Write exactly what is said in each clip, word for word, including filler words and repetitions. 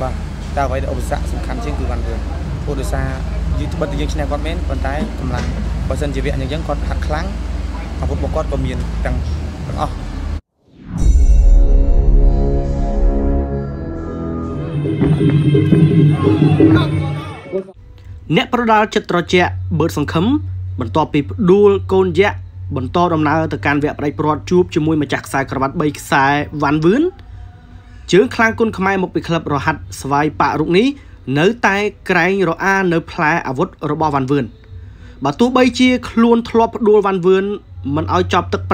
bà ta vậy ông xã sung khăn trên từ văn vườn cô được xa như bật từ những trên này con mến con tái cầm lăng và dân chỉ viện những con hạt kháng hoặc một con có miền tăng tăng o អ្នកប្រដាល់ចិត្តត្រជាក់បឺតសង្ឃឹមបន្ទាប់ពីដួលកូនយៈបន្តដំណើរទៅកាន់វគ្គផ្ដាច់ព្រាត់ជួបជាមួយម្ចាស់ខ្សែក្រវ៉ាត់ 3 ខ្សែវ៉ាន់វឿនជើងខ្លាំងគុណខ្មែរមកពីក្លឹបរហាត់ស្វាយប៉ារុកនេះនៅតែក្រែងរអានៅផ្លែអាវុធរបស់វ៉ាន់វឿនបើទោះបីជាខ្លួនធ្លាប់ផ្ដួលវ៉ាន់វឿនមិនឲ្យចប់ទឹក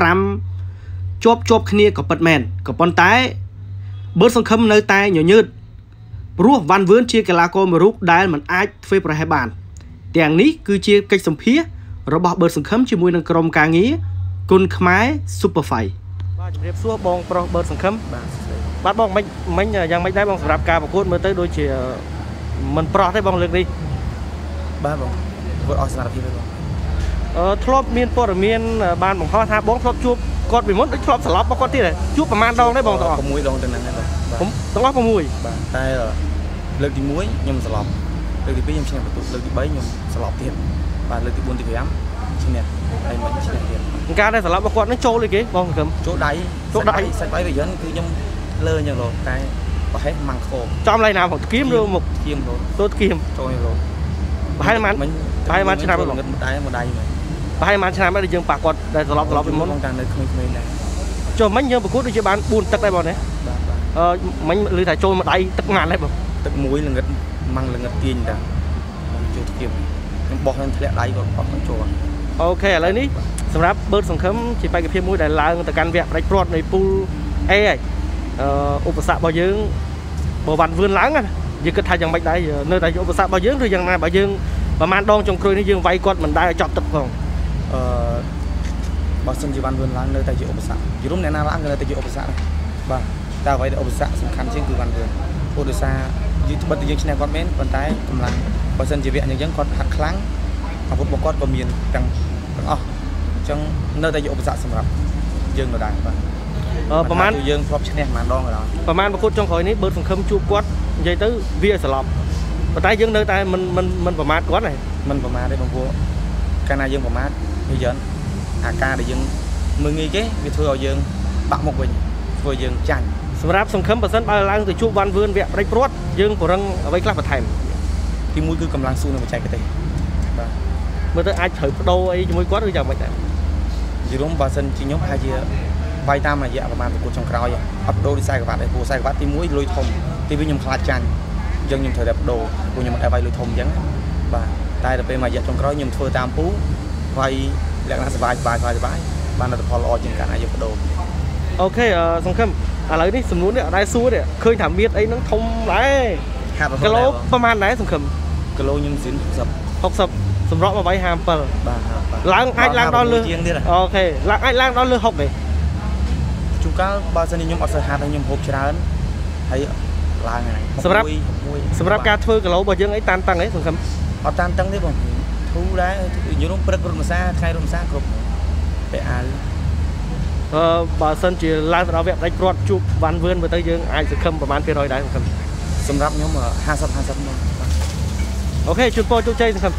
5 ជាប់ជាប់គ្នាក៏ពិតមែនក៏ប៉ុន្តែបឺតសង្ឃឹមនៅតែញញើត ព្រោះវ៉ាន់វឿនជាកីឡាករមួយរូបដែលមិនអាចធ្វើប្រហែលបានទាំងនេះគឺជាកិច្ចសម្ភាររបស់បឺតសង្ឃឹមជាមួយនឹងក្រុមការងារគុណខ្មែរ Super Fight បាទជំរាបសួរបងប្រុសបឺតសង្ឃឹមបាទបងមិនមិនយ៉ាងម៉េចដែរបងសម្រាប់ការប្រកួតមើលទៅដូចជាមិនប្រោះទេបងលើកនេះបាទបងប្រកួតអស់សមត្ថភាពទេបងអឺធ្លាប់មានព័ត៌មានបានបង្ហោះថាបងធ្លាប់ជួបគាត់ពីមុនដូចធ្លាប់ស្លាប់របស់គាត់ទៀតជួបប្រហែលដងដែរបងទាំងអស់ 6 ដងទាំងហ្នឹងដែរបងទាំងអស់ 6 បាទតែលើកទី 1 ខ្ញុំស្លាប់លើកទី 2 ខ្ញុំឈ្នះបន្ទុកលើកទី 3 ខ្ញុំស្លាប់ទៀតបាទលើកទី 4 ទី 5 ឈ្នះហើយមិនឈ្នះទៀតការដែលស្លាប់របស់គាត់នឹងចូលអីគេបងសង្ឃឹមចូលដៃចូលដៃសាច់ដៃវាយិនគឺខ្ញុំលើអញ្ចឹងលោកតែប្រហែលម៉ាំងខោចំឡៃណាមកគៀមឬមុខគៀមលោកទៅគៀមចូលនេះលោកប្រហែលម៉ានប្រហែលម៉ានឆ្នាំហ្នឹងងឹតមួយដៃមួយដៃមើលប្រហែលម៉ានឆ្នាំដែរយើងប៉ះគាត់ដែលស្លាប់ស្លាប់ពីមុនតាំងនៅក្មេងៗដែរចុះមិញយើងប្រកួតដូចជាបាន 4 ទឹកដែរបងណាបាទអឺមិញឮថាចូលមួយដៃទឹកម៉ានដែរបងទឹកមួយល្ងឹតម៉ាំងល្ងឹតទាញតាចូលគៀមខ្ញុំបោះនឹងធ្លាក់ដៃគាត់អត់ចូលអូខេឥឡូវនេះសម្រាប់បឺតសង្ឃឹមជាបេក្ខភាពមួយដែលឡើងទៅកាន់វគ្គផ្ដាច់ព្រាត់នៃពូល A ហើយអឺឧបសគ្គរបស់យើងបើវ៉ាន់វឿនឡើងណាយើងគិតថាយ៉ាងម៉េចដែរនៅតែឧបសគ្គរបស់យើងឬយ៉ាងណាបើយើងប្រហែលដងចុងក្រោយនេះយើងវាយគាត់មិនដែរចប់ទឹកផងអឺបើសិនជាវ៉ាន់វឿនឡើងនៅតែជាឧបសគ្គយល់អ្នកណាឡើងនៅតែជាឧបសគ្គបាទតែអ្វីដែលឧបសគ្គសំខាន់ជាងគឺវ៉ាន់វឿនព្រោះដោយសារយើងបិទយើងឈ្នះគាត់មែនប៉ុន្តែកម្លាំងបើសិនជាវគ្គយ៉ាងយើងគាត់ហាត់ខ្លាំងអាវុធរបស់គាត់ក៏មានទាំងទាំងអស់អញ្ចឹងនៅតែជាឧបសគ្គសម្រាប់យើងនៅដែរបាទអឺប្រហែលយើងធ្លាប់ឈ្នះប្រហែលដងក៏ដោយប្រហែលប្រកួតចុងក្រោយនេះបឺតសង្ឃឹមជួបគាត់និយាយទៅវាស្លាប់ប៉ុន្តែយើងនៅតែមិនមិនមិនប្រមាថគាត់ទេមិនប្រមាថទេបងប្អូនកាលណាយើងប្រមាថវាយិនអាការដែលយើងមើងងាយគេវាធ្វើឲ្យយើងបាក់មុខវិញធ្វើយើងចាញ់សម្រាប់សង្ឃឹមបើសិនបើឡើងទៅជួបវ៉ាន់វឿនវគ្គផ្ដាច់ព្រាត់យើងពង្រឹងអ្វីខ្លះបន្ថែមទី 1 គឺកម្លាំងស៊ូនៅបច្ចេកទេសបាទមើលទៅអាចត្រូវបដូរអីជាមួយគាត់ឬយ៉ាងម៉េចដែរយល់បើសិនជាខ្ញុំអាចជាវាយតាមរយៈប្រហែលប្រកួតចុងក្រោយអត់បដូរដូចខ្សែក្រវ៉ាត់ឯព្រោះខ្សែក្រវ៉ាត់ទី 1 លុយធំទី 2 ខ្ញុំខ្លាចចាញ់អញ្ចឹងខ្ញុំត្រូវតែបដូរព្រោះខ្ញុំមិនអាចវាយលុយធំអញ្ចឹងបាទតែដល់ពេលមួយរយៈចុងក្រោយខ្ញុំធ្វើតាមពូវាយលក្ខណៈសុបាយសុបាយសុបាយសុបាយបានលទ្ធផលល្អជាងការណាយើងបដូរអូខេសង្ឃឹមឥឡូវនេះសំណួរនេះអត់ដែរសួរទេឃើញថាមៀតអីហ្នឹងធំដែរគីឡូប្រហែលដែរសង្ឃឹមគីឡូខ្ញុំស៊ីន60 60សម្រាប់មកវាយ 57 បាទឡើងអាចឡើងដល់លើអូខេឡើងអាចឡើងដល់លើ 60 ទេជួនកាលបើសិនខ្ញុំអត់សូវហាត់ហើយខ្ញុំហូបច្រើនហើយឡើងហើយសម្រាប់សម្រាប់ការធ្វើគីឡូរបស់យើងអីតានតឹងអីសង្ឃឹមអត់តានតឹងទេបងធូរដែរយល់ព្រឹករត់ម្សាថ្ងៃរត់ម្សាគ្រប់តែអាវអឺបើសិនជាឡើងទៅដល់វគ្គផ្ដាច់ព្រាត់ជួបវ៉ាន់វឿនមើលទៅយើងអាចសង្ឃឹមប្រហែលភាគរយដែរសង្ឃឹមសម្រាប់ខ្ញុំ 50 50 មកអូខេជូនពរជោគជ័យសង្ឃឹម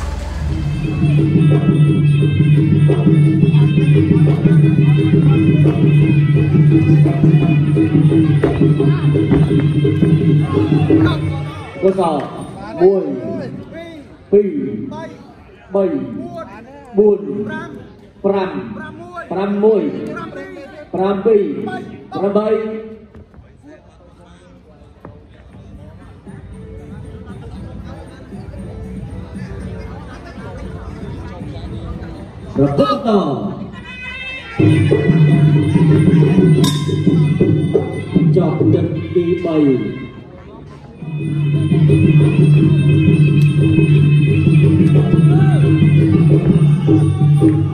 កសោមួយពីរបីបួនប្រាំប្រាំមួយប្រាំពីរប្រាំបីប្រកបតចប់ទឹកទី 3